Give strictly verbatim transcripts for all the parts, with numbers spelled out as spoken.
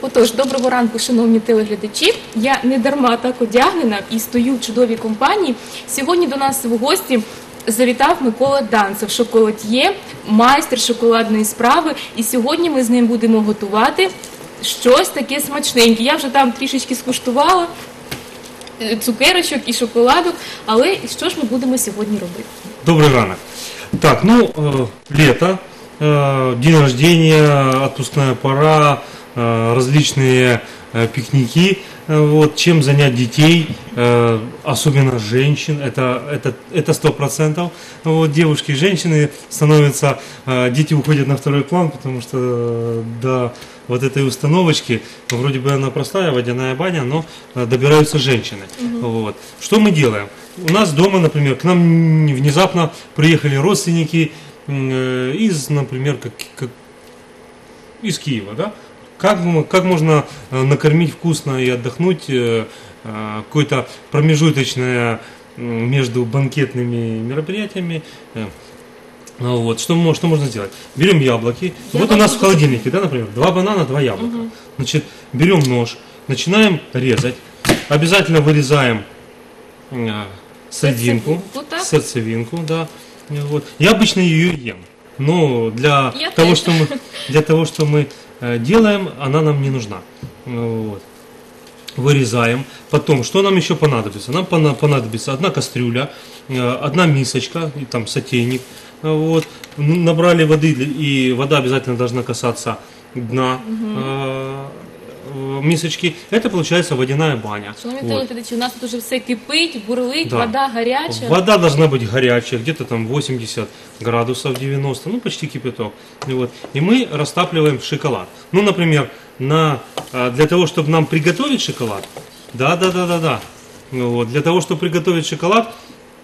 Отож, доброго ранку, шановні телеглядачі. Я не дарма так одягнена і стою в чудовій компанії. Сьогодні до нас в гості завітав Микола Данцев, шоколад'є, майстер шоколадної справи. І сьогодні ми з ним будемо готувати щось таке смачненьке. Я вже там трішечки скуштувала цукерочок і шоколадок, але що ж ми будемо сьогодні робити? Добрый ранок. Так, ну, э, лето, э, день рождения, отпускная пора, э, различные э, пикники. Э, вот, чем занять детей, э, особенно женщин, это это это сто процентов. Вот, девушки и женщины становятся, э, дети уходят на второй план, потому что э, до вот этой установочки, ну, вроде бы она простая, водяная баня, но э, добираются женщины. Угу. Вот. Что мы делаем? У нас дома, например, к нам внезапно приехали родственники э, из, например, как, как, из Киева, да? Как, как можно э, накормить вкусно и отдохнуть, э, э, какое-то промежуточное э, между банкетными мероприятиями. Э, вот, что, что можно сделать? Берем яблоки. Я вот у нас в холодильнике, да, например, два банана, два яблока. Угу. Значит, берем нож, начинаем резать. Обязательно вырезаем э, срединку, сердцевинку, сердцевинку, да. Вот. Я обычно ее ем, но для Я того, что мы, для того, что мы э, делаем, она нам не нужна. Вот. Вырезаем. Потом, что нам еще понадобится? Нам понадобится одна кастрюля, э, одна мисочка, и там сотейник. Вот. Набрали воды, и вода обязательно должна касаться дна. Угу. э, мисочки, это получается водяная баня. Шановні телеглядачі, у нас тут уже все кипить, бурлить, да. Вода горячая. Вода должна быть горячая, где-то там восемьдесят градусов, девяносто, ну почти кипяток. И, вот. И мы растапливаем шоколад. Ну, например, на, для того, чтобы нам приготовить шоколад, да, да, да, да, да. Вот. Для того, чтобы приготовить шоколад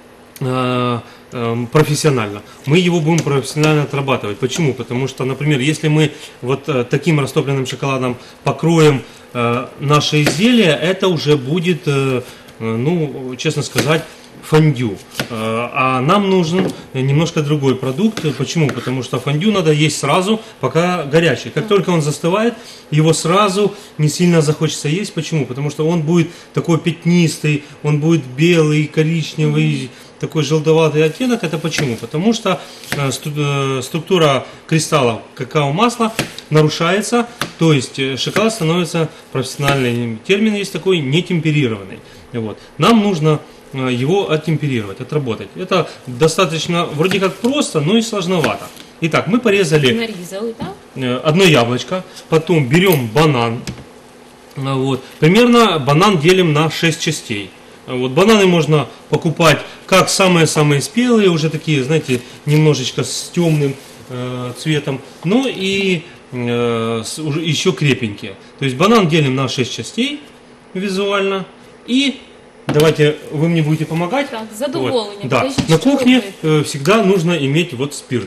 э, э, профессионально, мы его будем профессионально отрабатывать. Почему? Потому что, например, если мы вот э, таким растопленным шоколадом покроем э, наше изделие, это уже будет, э, ну, честно сказать, фондю. А нам нужен немножко другой продукт. Почему? Потому что фондю надо есть сразу, пока горячий. Как только он застывает, его сразу не сильно захочется есть. Почему? Потому что он будет такой пятнистый, он будет белый, коричневый, такой желтоватый оттенок. Это почему? Потому что структура кристаллов какао-масла нарушается, то есть шоколад становится, профессиональный термин есть такой, нетемперированный. Вот. Нам нужно его оттемперировать, отработать. Это достаточно, вроде как просто, но и сложновато. Итак, мы порезали Нарезали, да? одно яблочко, потом берем банан. Вот. Примерно банан делим на шесть частей. Вот. Бананы можно покупать как самые-самые спелые, уже такие, знаете, немножечко с темным э, цветом, но и э, с, уже еще крепенькие. То есть банан делим на шесть частей визуально. И давайте вы мне будете помогать. Так, задоволение. Вот. Да. На кухне э, всегда нужно иметь вот спирт.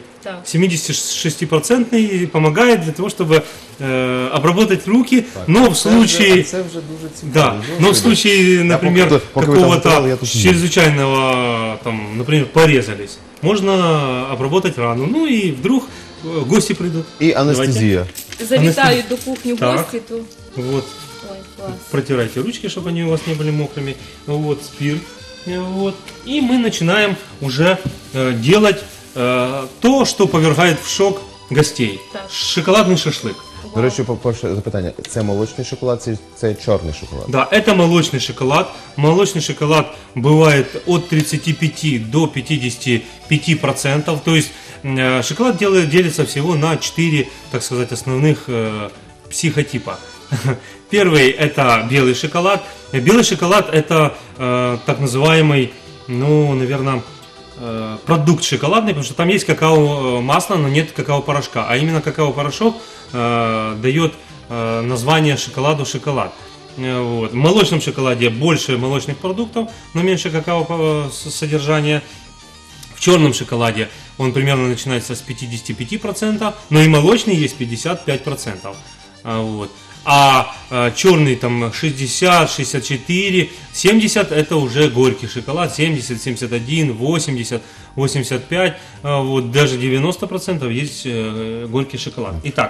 семидесятишестипроцентный помогает для того, чтобы э, обработать руки, так, но в случае, це вже дуже цікаво. да, но в случае, например, какого-то чрезвычайного, там, например, порезались, можно обработать рану, ну и вдруг э, гости придут. И анестезия. Завитают до кухни гости, то... Вот. Ой, протирайте ручки, чтобы они у вас не были мокрыми. Вот, спирт. Вот. И мы начинаем уже э, делать э, то, что повергает в шок гостей. Так. Шоколадный шашлык. До речі, перше запитання. Це молочний шоколад, це, це чорний шоколад? Да, это молочный шоколад. Молочный шоколад бывает от тридцати пяти до пятидесяти пяти процентов. То есть э, шоколад делает, делится всего на четыре, так сказать, основных э, психотипа. Первый – это белый шоколад. Белый шоколад – это э, так называемый, ну, наверное, э, продукт шоколадный, потому что там есть какао-масло, но нет какао-порошка. А именно какао-порошок э, дает э, название шоколаду шоколад. Э, вот. В молочном шоколаде больше молочных продуктов, но меньше какао-содержания. В черном шоколаде он примерно начинается с пятидесяти пяти процентов, но и молочный есть пятьдесят пять процентов. Вот. А э, черный там шестьдесят, шестьдесят четыре, семьдесят это уже горький шоколад, семьдесят, семьдесят один, восемьдесят, восемьдесят пять, э, вот даже девяносто процентов есть э, горький шоколад. Итак,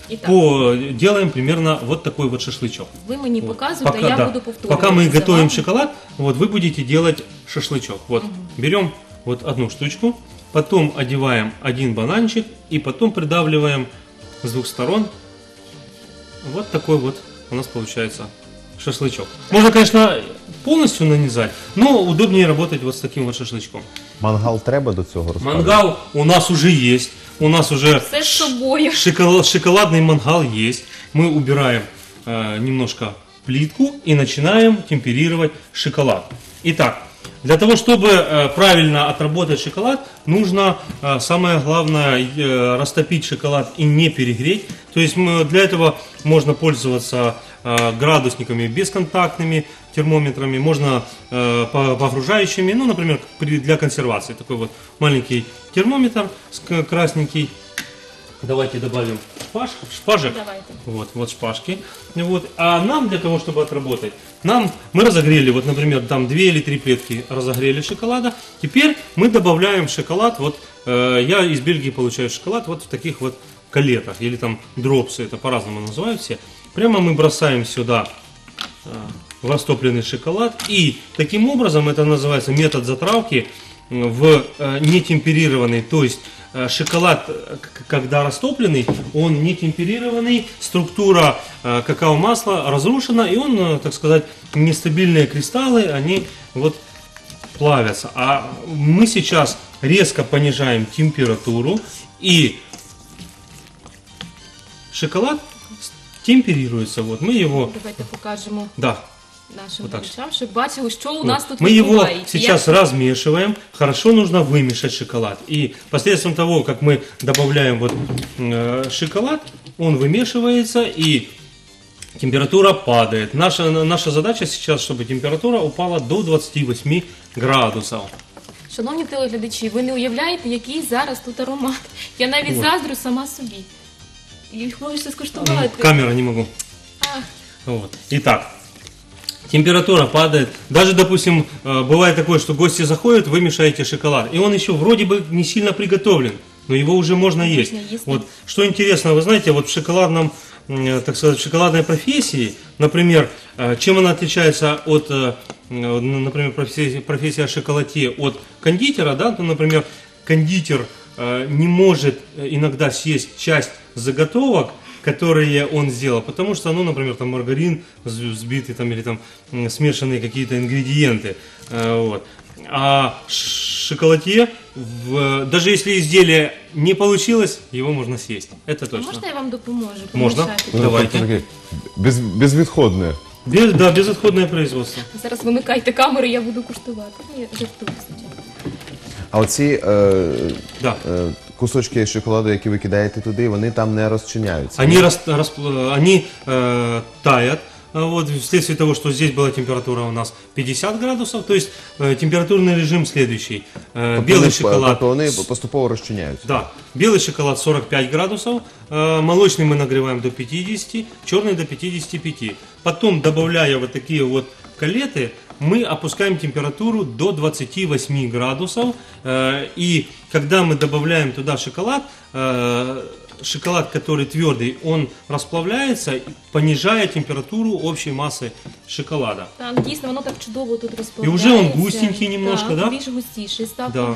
Итак. по, делаем примерно вот такой вот шашлычок. Ви мені Вот. показуєте, а я да. буду повторювати. Пока мы за готовим вами. шоколад, вот вы будете делать шашлычок. Вот берем вот одну штучку, потом одеваем один бананчик и потом придавливаем с двух сторон. Вот такой вот у нас получается шашлычок. Можно, конечно, полностью нанизать, но удобнее работать вот с таким вот шашлычком. Мангал треба до цього розказувати? Мангал у нас уже есть. У нас уже Все з собою. шоколад, шоколадный мангал есть. Мы убираем э, немножко плитку и начинаем темперировать шоколад. Итак, для того, чтобы э, правильно отработать шоколад, нужно э, самое главное э, растопить шоколад и не перегреть. То есть мы, для этого можно пользоваться э, градусниками бесконтактными, термометрами, можно э, по- погружающими, ну, например, при- для консервации. Такой вот маленький термометр с- к- красненький. Давайте добавим шпаж, шпажек. Давайте. Вот, вот шпажки. Вот. А нам для того, чтобы отработать, нам мы разогрели, вот, например, там две или три плитки разогрели шоколада. Теперь мы добавляем шоколад. Вот э, я из Бельгии получаю шоколад вот в таких вот калетах или там дропсы, это по-разному называют все. Прямо мы бросаем сюда э, в растопленный шоколад, и таким образом это называется метод затравки в э, нетемперированный, то есть э, шоколад, э, к- когда растопленный, он не темперированный, структура э, какао-масла разрушена, и он, э, так сказать, нестабильные кристаллы, они вот плавятся. А мы сейчас резко понижаем температуру, и шоколад темперируется. Вот мы его, Давайте покажемо да, нашим Отак. глядачам, щоб бачили, що у вот. нас тут мы его відбувається. сейчас Як- размешиваем. Хорошо нужно вымешать шоколад. И посредством того, как мы добавляем вот э, шоколад, он вымешивается и температура падает. Наша, наша задача сейчас, чтобы температура упала до двадцати восьми градусов. Шановні телеглядачі, ви не уявляєте, який зараз тут аромат. Я навіть Вот. заздрю сама собі. І хочеться скуштувати. Камера не могу. Ах, Вот. Итак, температура падает. Даже, допустим, э, бывает такое, что гости заходят, вы мешаете шоколад. И он еще вроде бы не сильно приготовлен, но его уже можно есть. есть. Вот. Что интересно, вы знаете, вот в шоколадном, м, так сказать, в шоколадной профессии, например, э, чем она отличается от, э, э, например, профессия, профессия шоколадье от кондитера, да, то, например, кондитер э, не может э, иногда съесть часть заготовок, которые он сделал, потому что, ну, например, там маргарин сб- сбитый там, или там м, смешанные какие-то ингредиенты, э, вот. А ш- шоколадье, в- даже если изделие не получилось, его можно съесть. Это а точно. можна я вам допоможу? Можна. помішати? Ну, Давайте. тобто таке Без, безвідходне. Без, да, безотходное производство. Зараз вимикайте камеру, я буду куштувати. Ну, я жартую, звичайно. А оці е, Да. е, кусочки шоколаду, які ви кидаєте туди, вони там не розчиняються. Они, рас- расп- они э, таят, э, вот, вследствие того, что здесь была температура у нас пятьдесят градусов, то есть э, температурный режим следующий. Э, Тобто белый вони, шоколад, тобто вони поступово розчиняються. да, белый шоколад сорок пять градусов, э, молочный мы нагреваем до пятидесяти, черный до пятидесяти пяти. Потом, добавляя вот такие вот калеты, мы опускаем температуру до двадцати восьми градусов. э, И когда мы добавляем туда шоколад, э, шоколад, который твердый, он расплавляется, понижая температуру общей массы шоколада. Так, дійсно, воно так чудово тут І розповідається. вже он густенький немножко, так, да? більш густіший став. Да.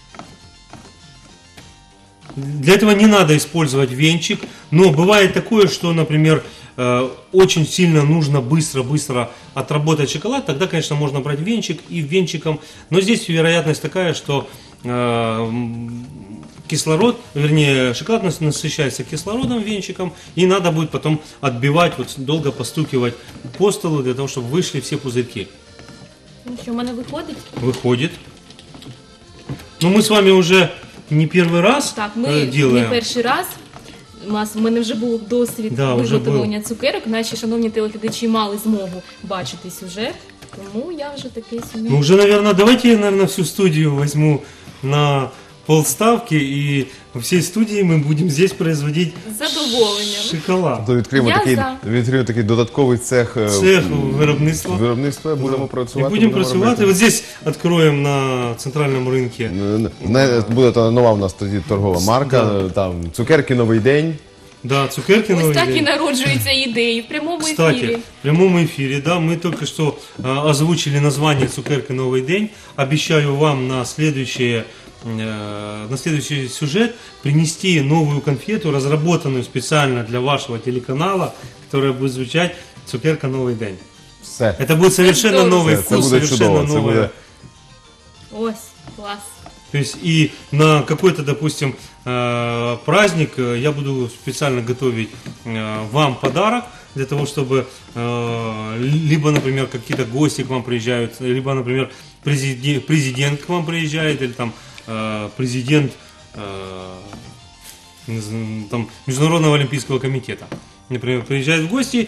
Для этого не надо использовать венчик, но бывает такое, что, например, э, очень сильно нужно быстро-быстро отработать шоколад, тогда, конечно, можно брать венчик и венчиком, но здесь вероятность такая, что э, м, кислород, вернее, шоколад нас- насыщается кислородом венчиком, и надо будет потом отбивать, вот долго постукивать по столу для того, чтобы вышли все пузырьки. Ну що, в мене виходить? Выходит. Ну, мы с вами уже не первый раз Так, э, ми не делаем. перший раз. У нас в мене вже був досвід Да, вже виготовлення цукерок. Наші шановні телеглядачі мали змогу бачити сюжет. Тому я вже такий собі. Ну, уже, наверное, давайте я, наверное, всю студию возьму на полставки, и во всей студии мы будем здесь производить З задоволенням. шоколад. Тобто відкриємо Я такий, за. відкриємо такий додатковий цех, е, Цех виробництва. виробництва, будемо И працювати. будем будемо працювати. робити. Вот здесь откроем на центральном рынке. Е, не- Буде та нова в нас тоді торгова марка, Да. там цукерки новий день. Да, цукерки Ось новый так і день. народжуються ідеї в прямому Кстати, ефірі. в прямом эфире, да, мы только что а, озвучили название «Цукерки Новый день». Обещаю вам на следующее, э, на следующий сюжет принести новую конфету, разработанную специально для вашего телеканала, которая будет звучать «Цукерка Новый день». Все. Это будет совершенно Здорово. новый Це, це вкус, буде совершенно чудово. Це новое. буде Ось, клас. То есть и на какой-то, допустим, э, праздник э, я буду специально готовить э, вам подарок для того, чтобы э, либо, например, какие-то гости к вам приезжают, либо, например, президент, президент к вам приезжает, или там э, президент э, не знаю, там, Международного олимпийского комитета, например, приезжает в гости,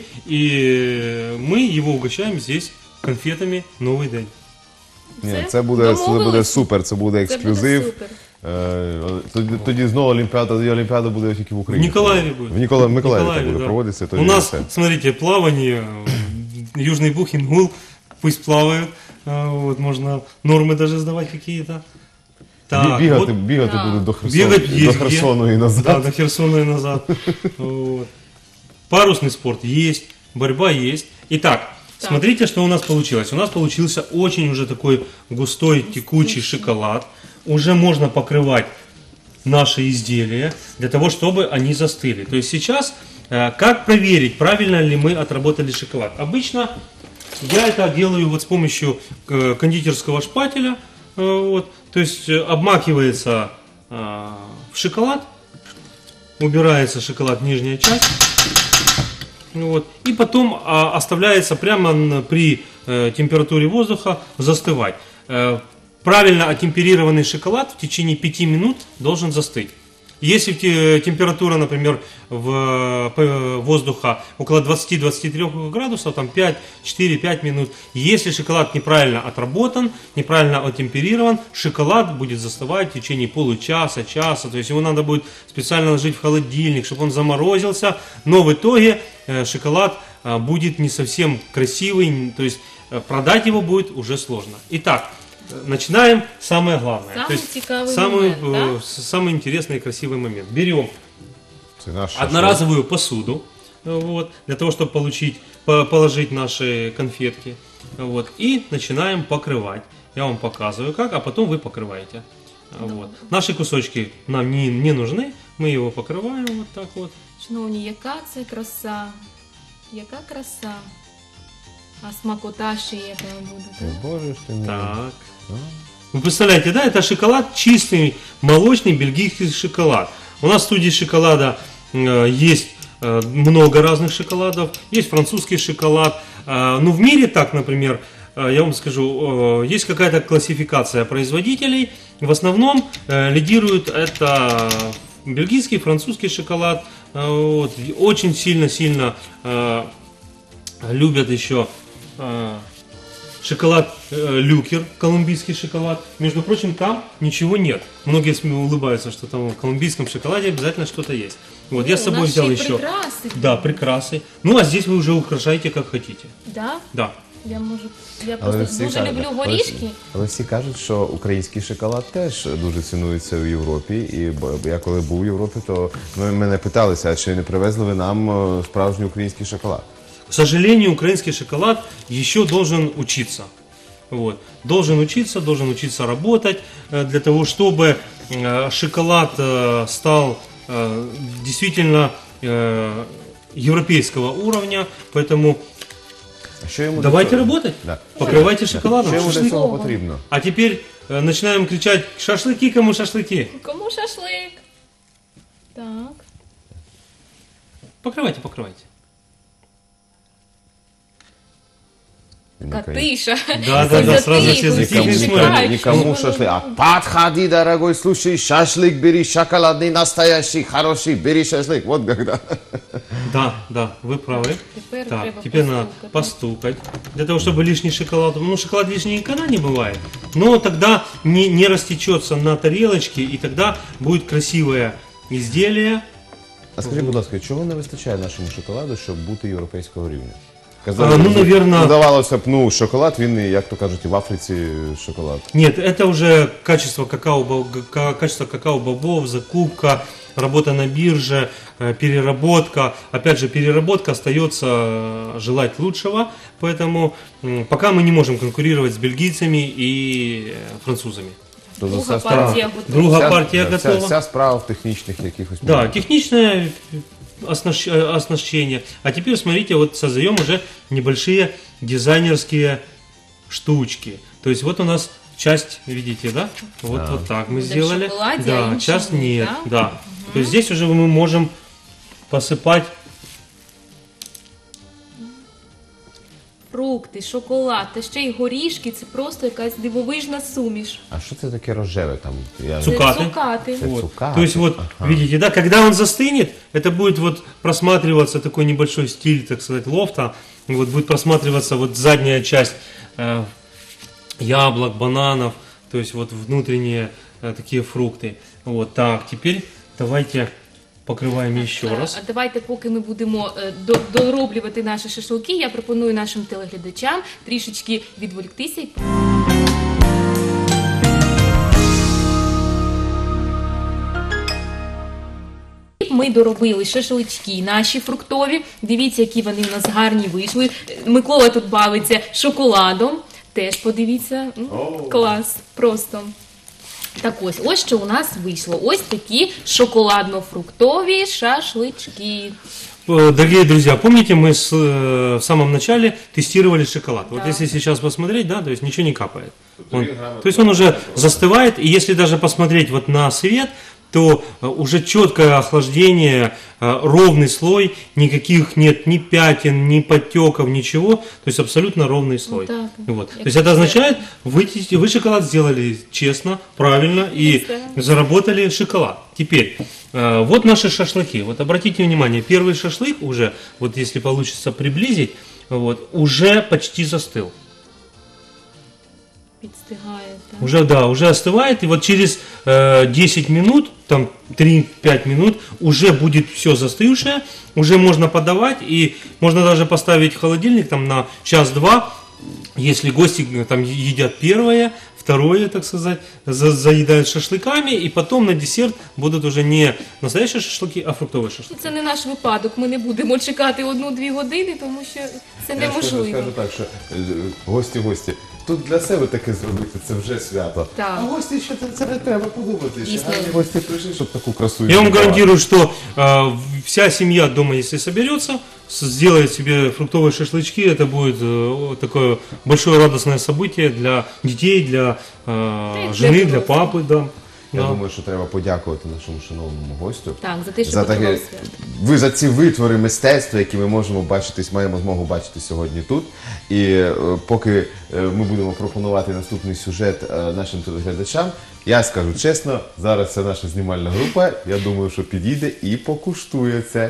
и мы его угощаем здесь конфетами «Новый день». Ні, Все? це буде, це буде Домовились? супер, це буде Це ексклюзив. буде супер. Е, Тоді, тоді знову Олімпіада, тоді Олімпіада буде тільки в В Україні. Николаеве будет. В Нікола, Миколаєві так Николаеве, буде да. проводитися. У Тоді нас, все. смотрите, плавание, э, Южный Буг, Ингул, пусть плавают, а, вот, можно нормы даже сдавать какие-то. Бі- бігати, вот, бігати Да. буде до Херсону, бегать до есть Херсону где. і назад. Да, до Херсона и назад. Вот. Парусный спорт есть, борьба есть. Итак, Так. смотрите, что у нас получилось. У нас получился очень уже такой густой, текучий шоколад. Уже можно покрывать наши изделия для того, чтобы они застыли. То есть сейчас, э, как проверить, правильно ли мы отработали шоколад? Обычно я это делаю вот с помощью э, кондитерского шпателя. э, Вот, то есть э, обмакивается э, в шоколад, убирается шоколад в нижняя часть. Вот, и потом а, оставляется прямо н- при э, температуре воздуха застывать. Э, правильно отемперированный шоколад в течение пяти минут должен застыть. Если те- температура, например, в, э, воздуха около двадцати-двадцати трёх градусов, там пять-четыре-пять минут, если шоколад неправильно отработан, неправильно отемперирован, шоколад будет застывать в течение получаса, часа, то есть его надо будет специально ложить в холодильник, чтобы он заморозился, но в итоге э, шоколад э, будет не совсем красивый, то есть э, продать его будет уже сложно. Итак, э, начинаем самое главное. Самый То есть цікавий самый, момент, э, да? с- самый интересный и красивый момент. Берем Це наш шашлик. одноразовую посуду, вот, для того, чтобы получить, по- положить наши конфетки, вот, и начинаем покрывать. Я вам показываю как, а потом вы покрываете. Вот. Наши кусочки нам не, не нужны, мы его покрываем вот так вот. Шановні, яка це краса, яка краса. А смакота ще яка буде, так? Боже ж ти мій. Так. Вы представляете, да, это шоколад, чистый молочный бельгийский шоколад. У нас в студии шоколада э, есть э, много разных шоколадов, есть французский шоколад. Э, но в мире так, например, э, я вам скажу, э, есть какая-то классификация производителей. В основном э, лидирует это бельгийский, французский шоколад. Э, вот, и очень сильно-сильно э, любят еще э, шоколад э, Люкер, колумбийский шоколад. Между прочим, там ничего нет. Многие СМИ улыбаются, что там в колумбийском шоколаде обязательно что-то есть. Вот я с У собой нас взял ще й еще. прикраси. Да, прикрасы. Ну а здесь вы уже украшаете как хотите. Да? Да. Я можу. Я Але просто всі дуже кажуть, люблю але- горішки. Але всі кажуть, що український шоколад теж дуже цінується в Європі. І бо- я коли був в Європі, то ми- мене питалися, а чи не привезли ви нам е, справжній український шоколад? К сожалению, украинский шоколад еще должен учиться. Вот. Должен учиться, должен учиться работать э, для того, чтобы э, шоколад э, стал э, действительно э, европейского уровня. Поэтому А що йому давайте для цього? работать. Да. Покрывайте шоколадом. Що йому для шашлык. цього потрібно? А теперь э, начинаем кричать шашлыки, кому шашлыки. Кому шашлик? Так. Покрывайте, покрывайте. Катиша. Да, да, да, сразу все Нікому, затихли, всі смотрят. чекають. Никому шашлык. А подходи, дорогой, слушай, шашлык бери, шоколадный, настоящий, хороший, бери шашлык. Вот когда. Да, да, вы правы. Теперь Так, треба теперь надо постукати. постукать. Для того, чтобы лишний шоколад... Ну, шоколад лишний никогда не бывает. Но тогда не, не растечется на тарелочке, и тогда будет красивое изделие. А скажи, будь ласка, чого не вистачає нашому шоколаду, щоб бути європейського рівня? Казали, А, ну, ну, наверно- здавалося б, ну, шоколад, він, і, як то кажуть, і в Африці шоколад. Нет, это уже качество какао, бо- ка- качество какао-бобов, закупка, работа на бирже, э, переработка. Опять же, переработка остается э, желать лучшего, поэтому м, пока мы не можем конкурировать с бельгийцами и э, французами. Тобто Друга вся справа- партія готова. Друга вся- партія да, вся, готова. вся справа в технічних якихось Да, моментах. техничное оснащ- э, оснащение. А теперь смотрите, вот создаем уже небольшие дизайнерские штучки. То есть вот у нас часть, видите, да? Вот, вот так мы Буде в сделали. шоколаде, Да, а інші часть ні, нет, да? да. То есть здесь уже мы можем посыпать. Фрукти, шоколад та ще й горішки це просто якась дивовижна суміш. А що це таке рожеве там? Я... Це Цукати. цукати. Это Вот. цукаты. То есть вот, Ага. видите, да, когда он застынет, это будет вот просматриваться такой небольшой стиль, так сказать, лофта. Вот будет просматриваться вот задняя часть э, яблок, бананов, то есть вот внутренние э, такие фрукты. Вот так, теперь давайте покрываем еще Е, раз. А давайте, поки ми будемо е, до- дороблювати наші шашлики, я пропоную нашим телеглядачам трішечки відволіктися. і Ми доробили шашлички наші фруктові. Дивіться, які вони в нас гарні вийшли. Микола тут бавиться шоколадом. Теж подивіться. М, Клас. Просто. Так ось, ось що у нас вийшло. Ось такі шоколадно-фруктові шашлички. Э, Дорогие друзья, помните, мы с, э, в самом начале тестировали шоколад. Вот Да. если сейчас посмотреть, да, то есть ничего не капает. Он- то есть он уже застывает, и если даже посмотреть вот на свет, то э, уже четкое охлаждение, э, ровный слой, никаких нет ни пятен, ни подтеков, ничего, то есть абсолютно ровный слой. так. Вот. То Як есть это це. означает, вы, те- вы шоколад сделали честно, правильно и Да. заработали шоколад. Теперь, э, вот наши шашлыки. Вот обратите внимание, первый шашлык уже, вот если получится приблизить, вот, уже почти застыл. Підстигає, так. Уже, да, уже остывает, и вот через э, десять минут, там три-пять минут, уже будет все застывшее, уже можно подавать, и можно даже поставить в холодильник там на час-два, если гости э, там едят первое, второе, так сказать, за- заедают шашлыками, и потом на десерт будут уже не настоящие шашлыки, а фруктовые шашлыки. Це не наш випадок. Ми не будемо чекати одну-дві години, тому що це Я неможливо. скажу, скажу так, що е, гості, гості, тут для себе таке зробити, це вже свято. Так. А гості ще це, це не треба подумати. Ще Дійсно. гарні гості прийшли, щоб таку красу. Я вам віддавати. гарантирую, что э, вся семья дома, если соберется, с- сделает себе фруктовые шашлычки, это будет э, такое большое радостное событие для детей, для э, для жены, для взрослых. папы, да. Я Да. думаю, що треба подякувати нашому шановному гостю. Так, за те, що За таке, готував свято. ви за ці витвори мистецтва, які ми можемо бачити, маємо змогу бачити сьогодні тут. І е, поки е, ми будемо пропонувати наступний сюжет е, нашим телеглядачам, я скажу чесно, зараз це наша знімальна група, я думаю, що підійде і покуштує це.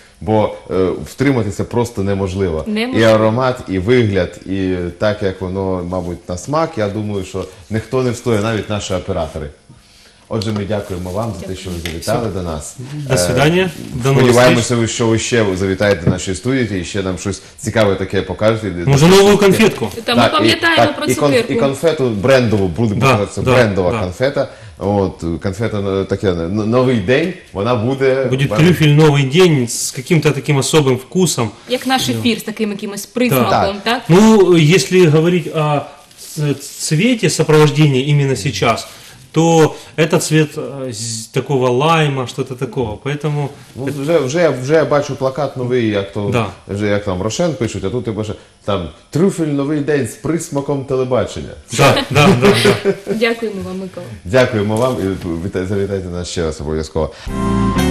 Бо е, втримати це просто неможливо. Неможливо. І аромат, і вигляд, і так як воно, мабуть, на смак, я думаю, що ніхто не встоїть, навіть наші оператори. Отже, ми дякуємо вам за те, що ви завітали до нас. До свидания. До новых встреч. Сподіваємося, ви, що ви ще завітаєте до нашої студії і ще нам щось цікаве таке покажете. Може, новую конфетку. Та ми Так, і- пам'ятаємо так, про і, кон- цукерку. і конфету брендову, будемо Да, казати, це да, брендова да. конфета. От, конфета е, таке, н- новий день, вона буде... Будет вам- трюфель новый день с каким-то таким особым вкусом. Як наш ефір з таким якимось присмаком, Так. так? Ну, если говорить о ц- цвете сопровождения именно сейчас, то это цвет э, з- такого лайма, что-то такого. Поэтому Ну, вже, вже, вже я бачу плакат новий, як то Да. вже як там Рошен пишуть, а тут ти бачиш там трюфель новий день з присмаком телебачення. да, да, да, да. Дякуємо вам, Микола. Дякуємо вам і віта- завітайте нас ще раз обов'язково.